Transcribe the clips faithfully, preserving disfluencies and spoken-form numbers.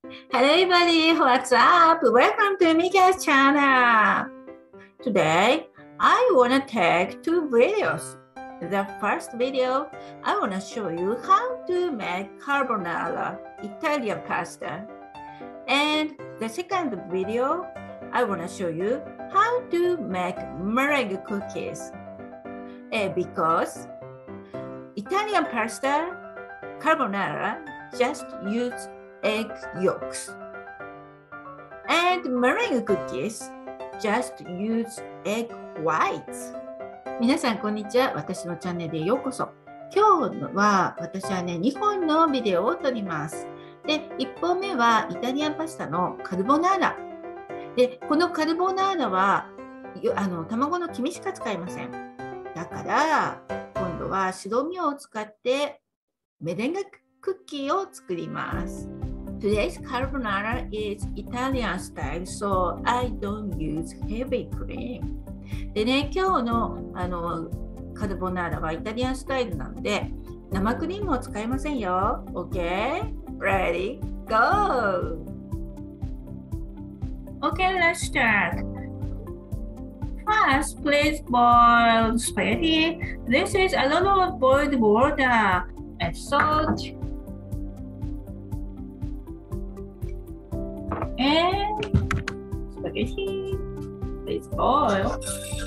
Hello everybody, what's up? Welcome to Mika's channel. Today, I want to take two videos. The first video, I want to show you how to make carbonara, Italian pasta. And the second video, I want to show you how to make meringue cookies. Uh, because Italian pasta, carbonara, just use egg yolks. And meringue cookies just use egg whites. 皆さんこんにちは。私のチャンネルへようこそ。今日は私はね、にほんのビデオを撮ります。で、いっぽんめはイタリアンパスタのカルボナーラ。で、このカルボナーラはあの卵の黄身しか使いません。だから今度は白身を使ってメレンゲクッキーを作ります。Today's carbonara is Italian style, so I don't use heavy cream. でね、今日の、あのカルボナーラはイタリアンスタイルなので、生クリームを使いませんよ。OK? Ready? Go! Okay, let's start. First, please boil spaghetti. This is a lot of boiled water and salt. And spaghetti, please boil.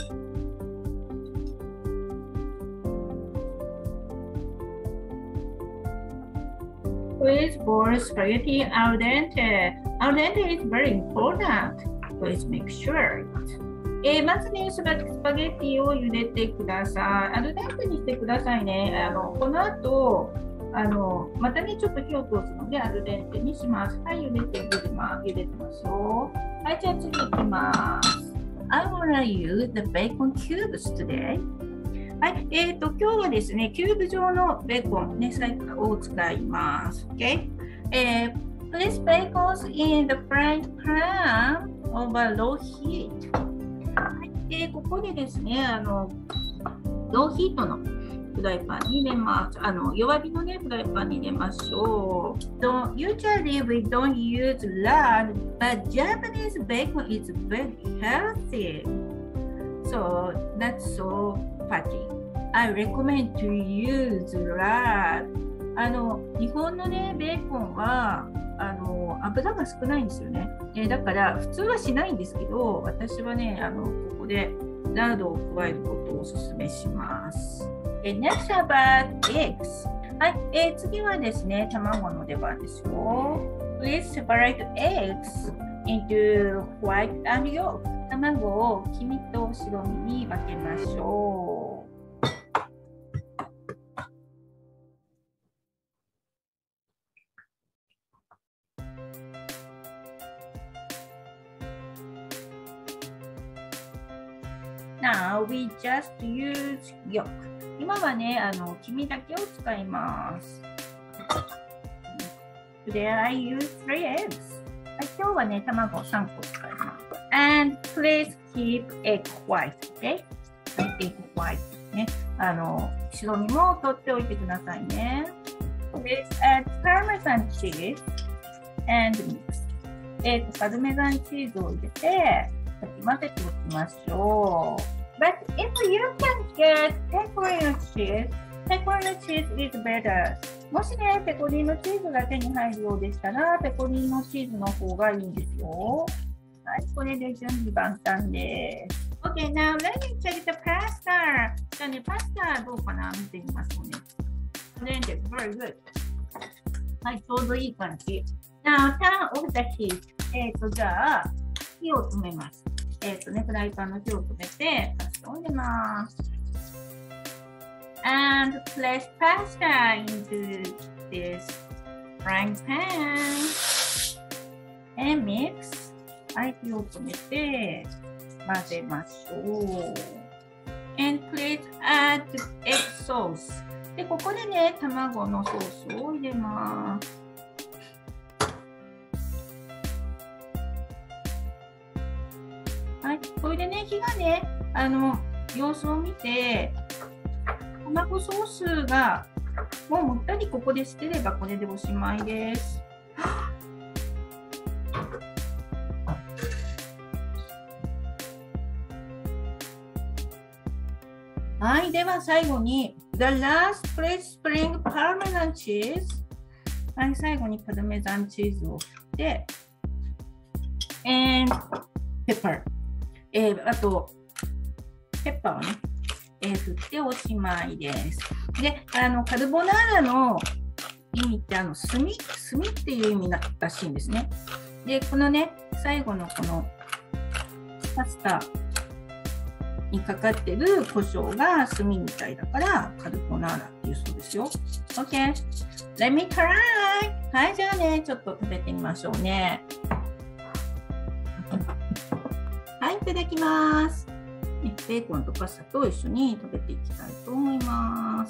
Please boil spaghetti al dente. Al dente is very important. Please make sure. えー、まずね、スパゲッティを茹でてください。アルデンテにしてくださいね。あのこの後あのまたね、ちょっと火を通すので、アルデンテにします。はい、茹でて、茹でます。茹でてますよ。はい、じゃあ次いきます。I wanna use the bacon cubes today. はい、えっと、今日はですね、キューブ状のベーコン、ね、を使います。Okay? えー、Place bacon in the frying pan over low heat. はい、えー、ここでですね、あの、ローヒートのフライパンに入れます。あの弱火のね、フライパンに入れましょう。So, usually we don't use lard, but Japanese bacon is very healthy. So, that's so fatty. I recommend to use lard. あの日本のね、ベーコンはあの油が少ないんですよね。えー、だから普通はしないんですけど、私はね、あのここでラードを加えることをお勧めします。Next about eggs. はい、えー、次はですね、卵の出番ですよ。Please separate eggs into white and yolk. 卵を黄身と白身に分けましょう。Now we just use yolk. 今はね、あの黄身だけを使います。Today I use three eggs. はい、今日はね、卵さんこ使います。And please keep egg white. Okay? Egg white ね。あの白身も取っておいてくださいね。Please add Parmesan cheese and mix. えっと、パルメザンチーズを入れて、混ぜておきましょう。But if you can get pecorino cheese, pecorino cheese is better. もしね、ペコリーノチーズが手に入るようでしたら、ペコリーノチーズの方がいいんですよ。はい、これで準備万端です。Okay, now let me check the pasta. じゃあね、パスタどうかな見てみましょうね。Blended, very good. はい、ちょうどいい感じ。Now, turn off the heat. えっと、じゃあ、火を止めます。えっとね、フライパンの火を止めて、パスタを入れます。And place pasta into this frying pan. And mix. はい、火を止めて、混ぜましょう。And please add egg sauce. で、ここでね、卵のソースを入れます。はい、これでね、火がね、あの様子を見て、卵ソースがもうもったりここで捨てればこれでおしまいです。 はい、では最後に The last please spring parmesan cheese。はい、最後にパルメザンチーズを振って、and pepper。えー、あと、ペッパーをね、えー、振っておしまいです。で、あのカルボナーラの意味ってあの炭、炭っていう意味らしいんですね。で、このね、最後のこのパスタにかかってる胡椒が炭みたいだからカルボナーラっていうそうですよ。OK。Let me try! はい、じゃあね、ちょっと食べてみましょうね。はい、いただきます。ベーコンとパスタと一緒に食べていきたいと思います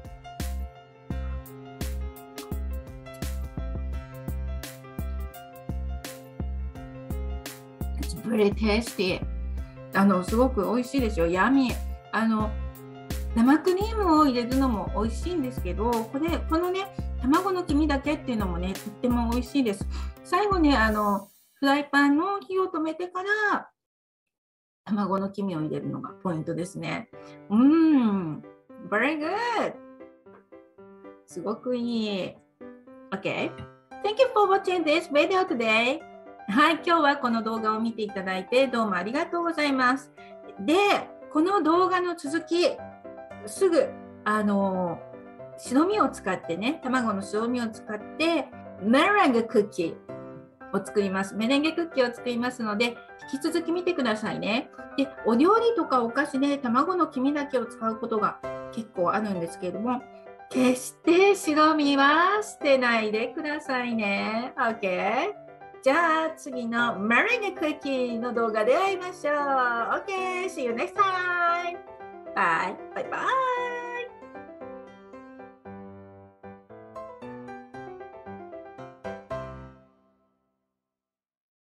。It's very tasty。あのすごく美味しいですよ。ヤミー。あの生クリームを入れるのも美味しいんですけど、これこのね卵の黄身だけっていうのもねとっても美味しいです。最後ねあのフライパンの火を止めてから卵の黄身を入れるのがポイントですね。うーん、very good。すごくいい。OK。Thank you for watching this video today。はい、今日はこの動画を見ていただいてどうもありがとうございます。で、この動画の続き、すぐ、あの、白身を使ってね、卵の白身を使って、メレンゲクッキーを作ります。メレンゲクッキーを作りますので、引き続き見てくださいね。で、お料理とかお菓子で卵の黄身だけを使うことが結構あるんですけれども、決して白身は捨てないでくださいね。OK？ じゃあ次のメレンゲクッキーの動画で会いましょう。OK! See you next time! Bye! Bye bye!